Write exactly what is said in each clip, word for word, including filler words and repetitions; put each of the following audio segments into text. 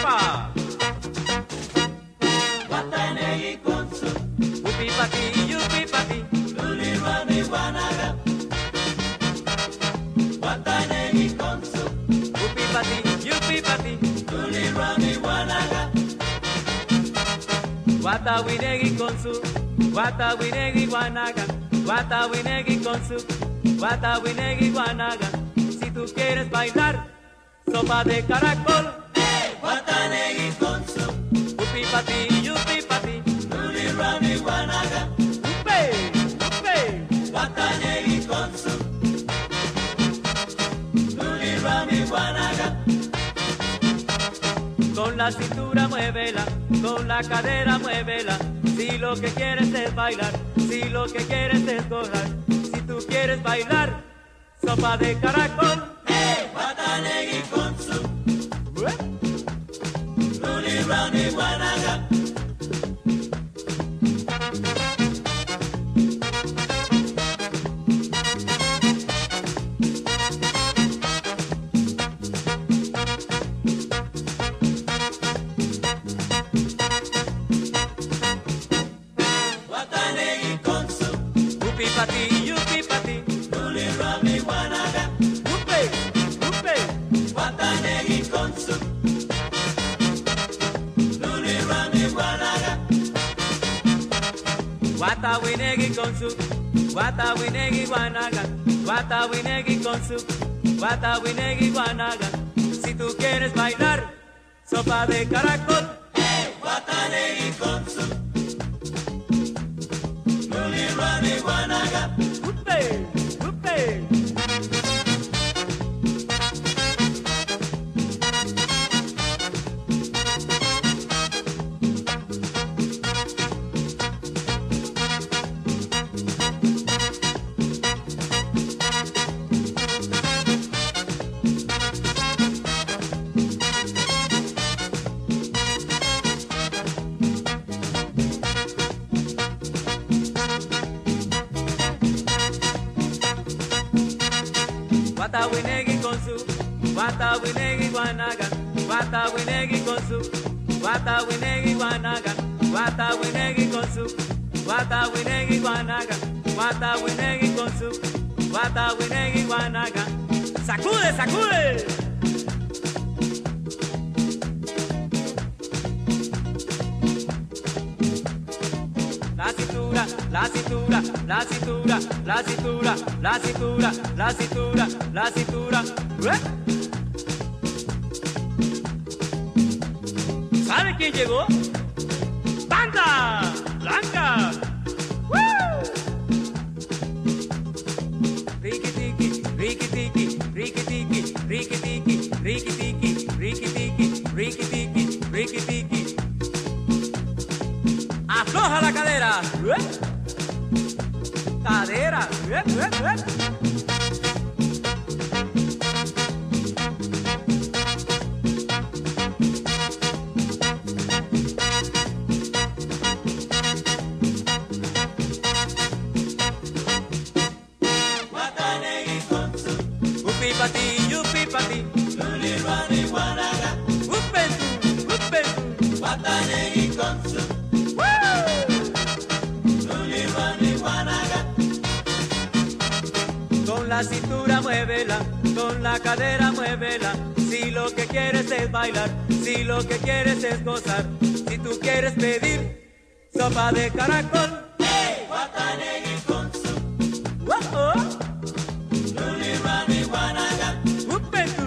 ¡Epa! Watanegi konsu, Upi pati, yupi pati, luli rani wanaga. Watanegi konsu, upi pati, yupi pati, luli rani wanaga. Wata winegi konsu, wata winegi guanaga, wata winegi konsu, wata winegi guanaga. Si tú quieres bailar, sopa de caracol, Watanegi konsu, upi pati, yupi pati, luli rani wanaga. upe, upe. Watanegi konsu, luli rani wanaga. Con la cintura muévela, con la cadera muévela. Si lo que quieres es bailar, si lo que quieres es gozar. Si tú quieres bailar, sopa de caracol. Watanegi konsu, luli rani wanaga. Watanegi konsu, Upi pati, yupi pati, luli rani wanaga. upe, upe. Watanegi konsu, luli rani wanaga. Wata winegi konsu, wata winegi guanaga, wata winegi konsu, wata winegi guanaga. Si tú quieres bailar, sopa de caracol. Watanegi konsu, luli rani wanaga. Upe, upe. Wata winegi konsu, wata winegi guanaga, wata winegi konsu, wata winegi guanaga, wata winegi konsu, wata winegi guanaga, wata winegi konsu, wata winegi guanaga. ¡Sacude, sacude! La cintura, la cintura, la cintura, la cintura, la cintura, la cintura, la cintura. ¿Eh? ¿Sabe quién llegó? ¡Banda Blanca! ¡Woo! Riki tiki, riki tiki, riki tiki, riki tiki, riki tiki, riki tiki, riki tiki, riki tiki. Afloja la cadera. ¿Eh? Cadera. ¿Eh? ¿Eh? ¿Eh? Watanegi konsu, Upi pati, yupi pati. luli rani wanaga. Upentu, upentu. Watanegi konsu, luli rani wanaga. Con la cintura muévela, con la cadera muévela. Si lo que quieres es bailar, si lo que quieres es gozar. Si tú quieres pedir sopa de caracol. Watanegi konsu, Oh, oh. luli rani wanaga. Upentu.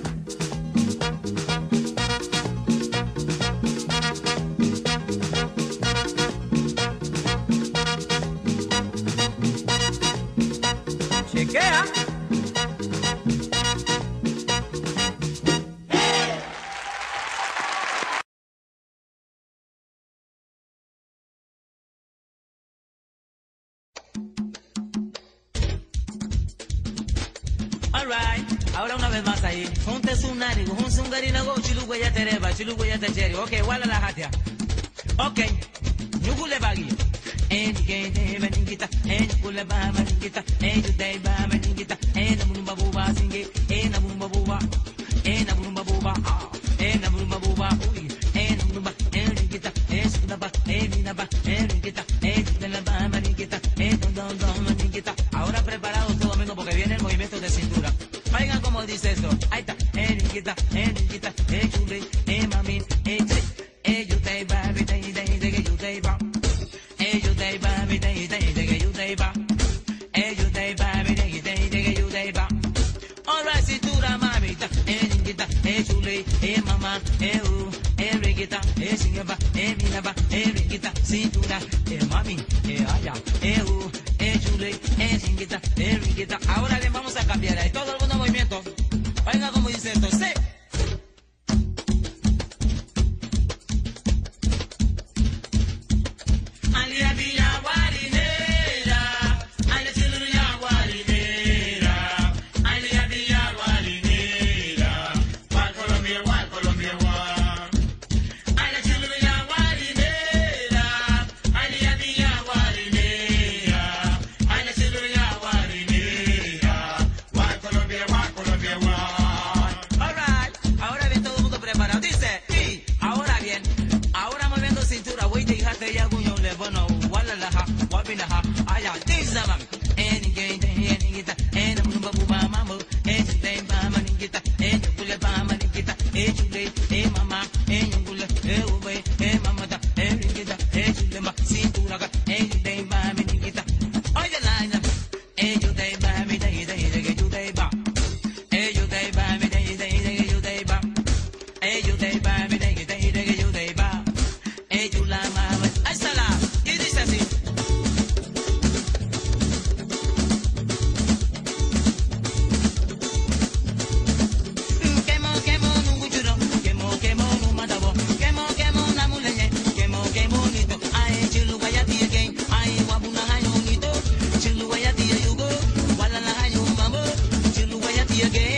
Chequea. Alright, ahora una vez más ahí. Junte su narigo, un sungarina go, chilugo ya tereba, chilugo ya techeri. Ok, wala la hatia. Ok, nyugule bagi. En gete maningita, en kule ba maningita, en judai ba maningita, en amurumba buba singe, en amurumba buba, en amurumba buba, en amurumba buba, uy. Oigan como dice esto. Ahí está. Eh, riquita, eh, riquita, eh, chule, eh, mami, eh, che. Eh, you day, baby, day, day, day, you day, ba. Eh, you day, baby, day, day, day, you day, ba. Eh, you day, baby, day, day, day, you day, ba. Alright, cintura, mamita, eh, riquita, eh, chule, eh, mamá, eh, uh, eh, riquita, eh, singaba, eh, minaba, eh, riquita, cintura, eh, mami, eh, allá, eh, uh, eh, chule, eh, riquita, eh, riquita. Ahora bien, vamos a cambiar ahí todo el mundo movimiento. Oiga como dice esto, sí. Again.